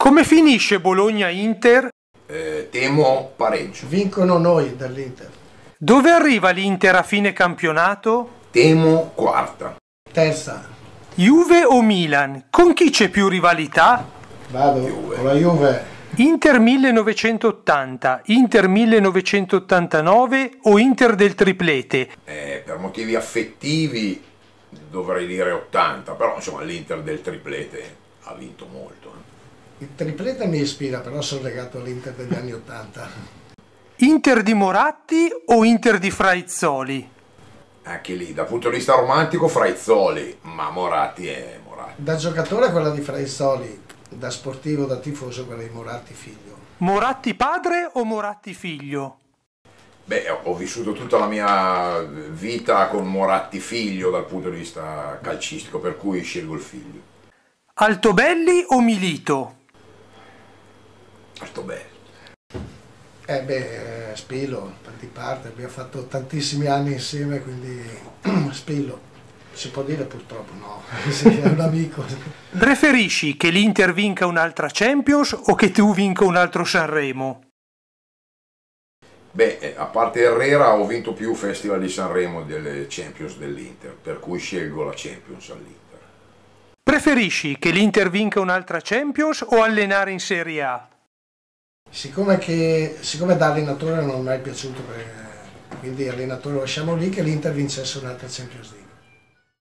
Come finisce Bologna-Inter? Temo pareggio. Vincono noi dall'Inter. Dove arriva l'Inter a fine campionato? Temo quarta. Terza. Juve o Milan? Con chi c'è più rivalità? Vado Juve. con la Juve. Inter 1980, Inter 1989 o Inter del triplete? Per motivi affettivi dovrei dire 80, però insomma l'Inter del triplete ha vinto molto. Il triplete mi ispira, però sono legato all'Inter degli anni 80. Inter di Moratti o Inter di Fraizzoli? Anche lì, dal punto di vista romantico, Fraizzoli, ma Moratti è Moratti. Da giocatore quella di Fraizzoli, da sportivo, da tifoso quella di Moratti figlio. Moratti padre o Moratti figlio? Beh, ho vissuto tutta la mia vita con Moratti figlio dal punto di vista calcistico, per cui scelgo il figlio. Altobelli o Milito? Altobelli. Spillo, di parte, abbiamo fatto tantissimi anni insieme, quindi Spillo. Si può dire purtroppo no, sì, è un amico. Preferisci che l'Inter vinca un'altra Champions o che tu vinca un altro Sanremo? Beh, a parte Herrera ho vinto più Festival di Sanremo delle Champions dell'Inter, per cui scelgo la Champions all'Inter. Preferisci che l'Inter vinca un'altra Champions o allenare in Serie A? Siccome da allenatore non mi è mai piaciuto, quindi allenatore lo lasciamo lì, che l'Inter vincesse un'altra Champions League.